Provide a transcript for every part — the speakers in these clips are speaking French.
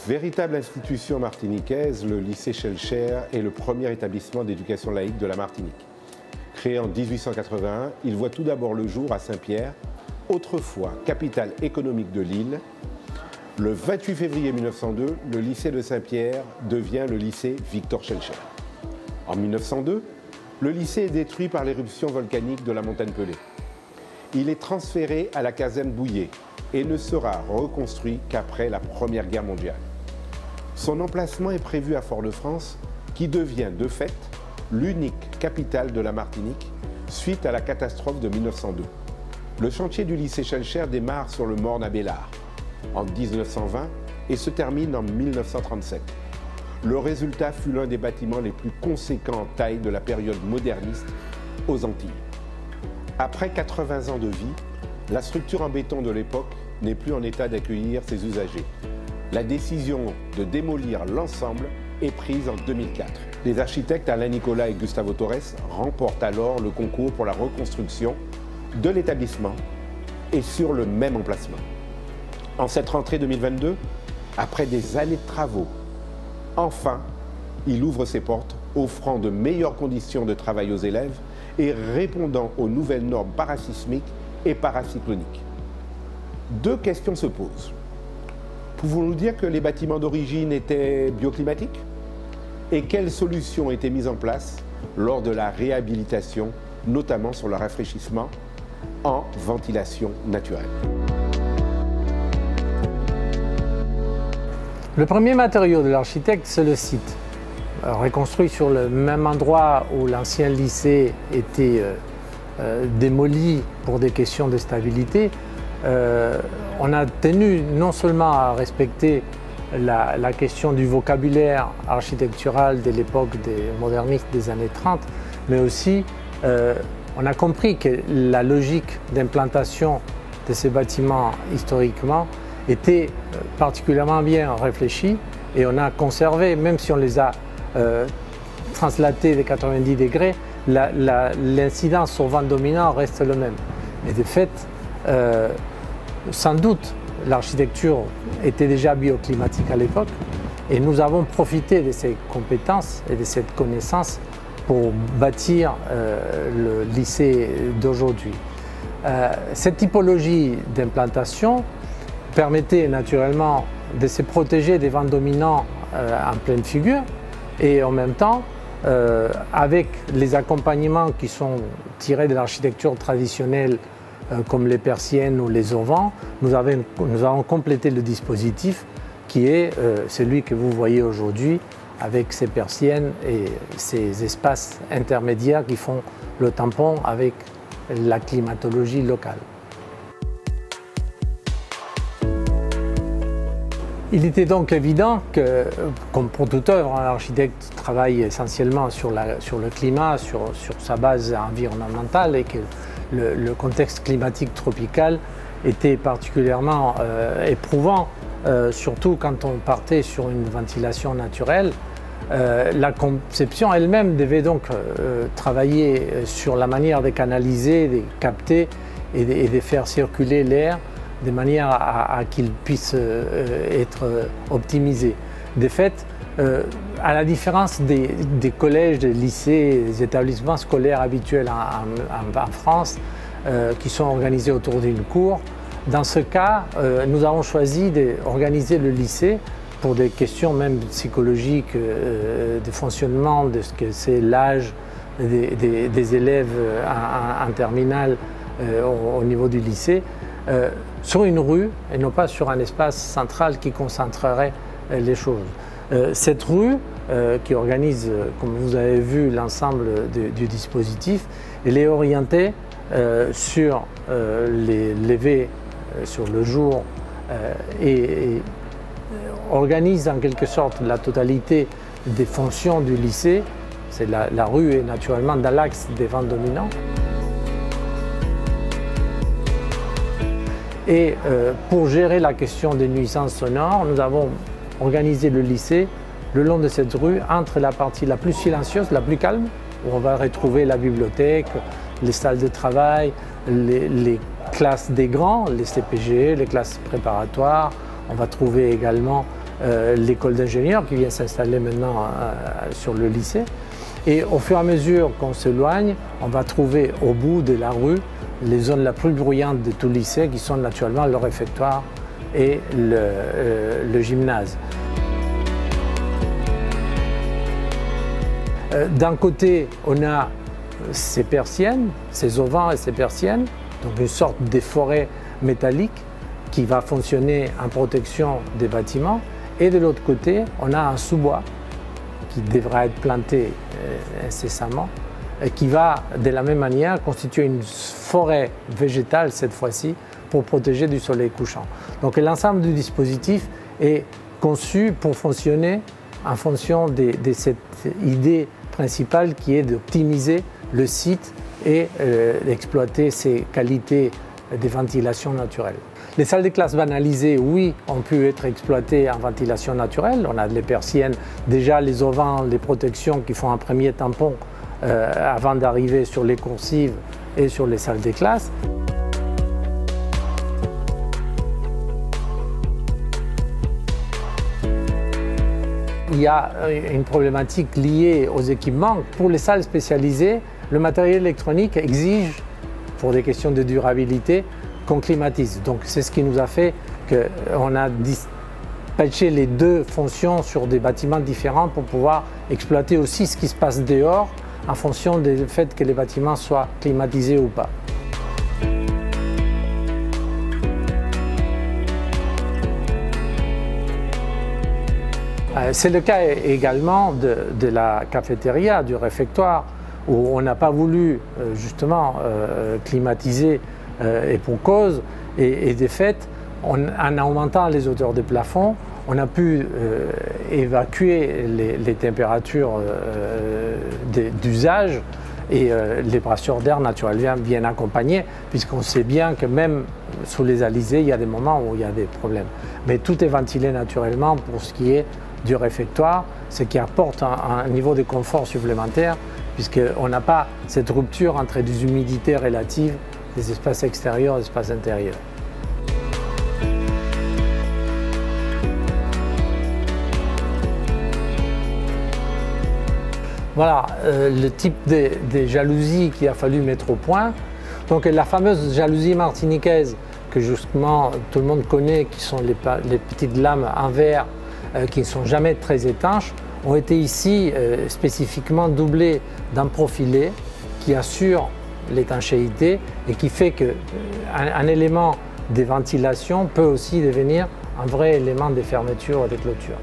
Véritable institution martiniquaise, le lycée Schellcher est le premier établissement d'éducation laïque de la Martinique. Créé en 1881, il voit tout d'abord le jour à Saint-Pierre, autrefois capitale économique de l'île. Le 28 février 1902, le lycée de Saint-Pierre devient le lycée Victor Schellcher. En 1902, le lycée est détruit par l'éruption volcanique de la montagne Pelée. Il est transféré à la caserne Bouillet et ne sera reconstruit qu'après la Première Guerre mondiale. Son emplacement est prévu à Fort-de-France, qui devient de fait l'unique capitale de la Martinique suite à la catastrophe de 1902. Le chantier du lycée Schellcher démarre sur le Morne à Bélard en 1920 et se termine en 1937. Le résultat fut l'un des bâtiments les plus conséquents en taille de la période moderniste aux Antilles. Après 80 ans de vie, la structure en béton de l'époque n'est plus en état d'accueillir ses usagers. La décision de démolir l'ensemble est prise en 2004. Les architectes Alain Nicolas et Gustavo Torres remportent alors le concours pour la reconstruction de l'établissement et sur le même emplacement. En cette rentrée 2022, après des années de travaux, enfin, il ouvre ses portes, offrant de meilleures conditions de travail aux élèves et répondant aux nouvelles normes parasismiques et paracycloniques. Deux questions se posent. Pouvons-nous dire que les bâtiments d'origine étaient bioclimatiques? Et quelles solutions étaient mises en place lors de la réhabilitation, notamment sur le rafraîchissement en ventilation naturelle? Le premier matériau de l'architecte, c'est le site. Reconstruit sur le même endroit où l'ancien lycée était démoli pour des questions de stabilité, on a tenu non seulement à respecter la question du vocabulaire architectural de l'époque des modernistes des années 30, mais aussi on a compris que la logique d'implantation de ces bâtiments historiquement était particulièrement bien réfléchie et on a conservé, même si on les a translatés de 90 degrés, l'incidence sur vent dominant reste le même. Et de fait, sans doute, l'architecture était déjà bioclimatique à l'époque et nous avons profité de ces compétences et de cette connaissance pour bâtir le lycée d'aujourd'hui. Cette typologie d'implantation permettait naturellement de se protéger des vents dominants en pleine figure et en même temps, avec les accompagnements qui sont tirés de l'architecture traditionnelle comme les persiennes ou les auvents, nous avons complété le dispositif qui est celui que vous voyez aujourd'hui avec ces persiennes et ces espaces intermédiaires qui font le tampon avec la climatologie locale. Il était donc évident que, comme pour toute œuvre, l'architecte travaille essentiellement sur le climat, sur sa base environnementale et que le contexte climatique tropical était particulièrement éprouvant, surtout quand on partait sur une ventilation naturelle. La conception elle-même devait donc travailler sur la manière de canaliser, de capter et de faire circuler l'air de manière à qu'il puisse être optimisé. De fait, à la différence des collèges, des lycées, des établissements scolaires habituels en France, qui sont organisés autour d'une cour, dans ce cas, nous avons choisi d'organiser le lycée pour des questions même psychologiques, de fonctionnement, de ce que c'est l'âge des élèves en terminale au niveau du lycée, sur une rue et non pas sur un espace central qui concentrerait les choses. Cette rue qui organise, comme vous avez vu, l'ensemble du dispositif, elle est orientée sur les levées sur le jour et organise en quelque sorte la totalité des fonctions du lycée. La rue est naturellement dans l'axe des vents dominants. Et pour gérer la question des nuisances sonores, nous avons organisé le lycée le long de cette rue entre la partie la plus silencieuse, la plus calme, où on va retrouver la bibliothèque, les salles de travail, les classes des grands, les CPG, les classes préparatoires. On va trouver également l'école d'ingénieurs qui vient s'installer maintenant sur le lycée. Et au fur et à mesure qu'on s'éloigne, on va trouver au bout de la rue les zones les plus bruyantes de tout le lycée qui sont naturellement le réfectoire et le gymnase. D'un côté, on a ces persiennes, ces auvents et ces persiennes, donc une sorte de forêt métallique qui va fonctionner en protection des bâtiments. Et de l'autre côté, on a un sous-bois qui devra être planté incessamment et qui va de la même manière constituer une forêt végétale cette fois-ci pour protéger du soleil couchant. Donc l'ensemble du dispositif est conçu pour fonctionner en fonction de cette idée principale qui est d'optimiser le site et d'exploiter ses qualités de ventilation naturelle. Les salles de classe banalisées, oui, ont pu être exploitées en ventilation naturelle. On a les persiennes, déjà les auvents, les protections qui font un premier tampon avant d'arriver sur les coursives et sur les salles de classe. Il y a une problématique liée aux équipements. Pour les salles spécialisées, le matériel électronique exige, pour des questions de durabilité, qu'on climatise. Donc c'est ce qui nous a fait qu'on a dispatché les deux fonctions sur des bâtiments différents pour pouvoir exploiter aussi ce qui se passe dehors en fonction du fait que les bâtiments soient climatisés ou pas. C'est le cas également de la cafétéria, du réfectoire, où on n'a pas voulu justement climatiser et pour cause. Et de fait, en augmentant les hauteurs des plafonds, on a pu évacuer les températures d'usage et les brasseurs d'air naturellement viennent accompagner, puisqu'on sait bien que même sous les alizés, il y a des moments où il y a des problèmes. Mais tout est ventilé naturellement pour ce qui est du réfectoire, ce qui apporte un niveau de confort supplémentaire, puisqu'on n'a pas cette rupture entre des humidités relatives des espaces extérieurs et des espaces intérieurs. Voilà le type de jalousie qu'il a fallu mettre au point. Donc la fameuse jalousie martiniquaise que justement tout le monde connaît, qui sont les petites lames en verre qui ne sont jamais très étanches, ont été ici spécifiquement doublées d'un profilet qui assure l'étanchéité et qui fait qu'un élément de ventilation peut aussi devenir un vrai élément de fermeture et de clôture.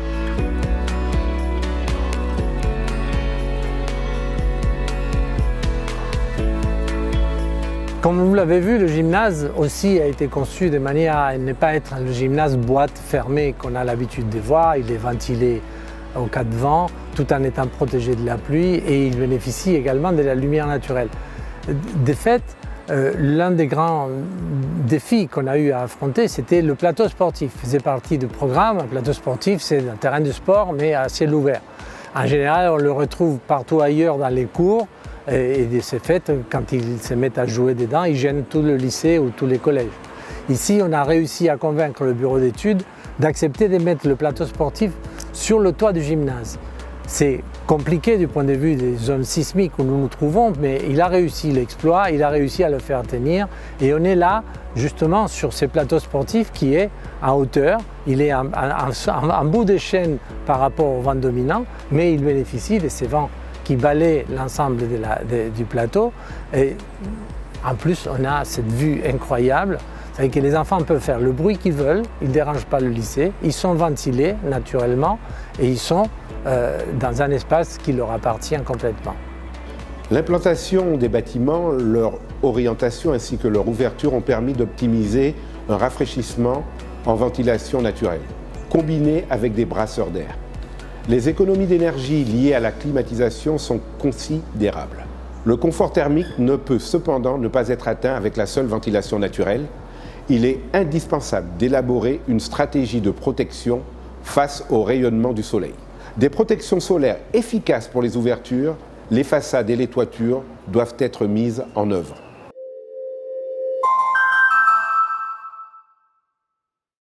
Comme vous l'avez vu, le gymnase aussi a été conçu de manière à ne pas être le gymnase boîte fermée qu'on a l'habitude de voir. Il est ventilé au cas de vent, tout en étant protégé de la pluie, et il bénéficie également de la lumière naturelle. De fait, l'un des grands défis qu'on a eu à affronter, c'était le plateau sportif. Il faisait partie du programme. Un plateau sportif, c'est un terrain de sport, mais à ciel ouvert. En général, on le retrouve partout ailleurs dans les cours. Et de ce fait, quand ils se mettent à jouer dedans, ils gênent tout le lycée ou tous les collèges. Ici, on a réussi à convaincre le bureau d'études d'accepter de mettre le plateau sportif sur le toit du gymnase. C'est compliqué du point de vue des zones sismiques où nous nous trouvons, mais il a réussi l'exploit, il a réussi à le faire tenir. Et on est là, justement, sur ce plateau sportif qui est en hauteur. Il est en bout de chaîne par rapport au vent dominant, mais il bénéficie de ces vents qui balaie l'ensemble du plateau. Et en plus, on a cette vue incroyable. C'est-à-dire que les enfants peuvent faire le bruit qu'ils veulent, ils ne dérangent pas le lycée, ils sont ventilés naturellement et ils sont dans un espace qui leur appartient complètement. L'implantation des bâtiments, leur orientation ainsi que leur ouverture ont permis d'optimiser un rafraîchissement en ventilation naturelle, combiné avec des brasseurs d'air. Les économies d'énergie liées à la climatisation sont considérables. Le confort thermique ne peut cependant ne pas être atteint avec la seule ventilation naturelle. Il est indispensable d'élaborer une stratégie de protection face au rayonnement du soleil. Des protections solaires efficaces pour les ouvertures, les façades et les toitures doivent être mises en œuvre.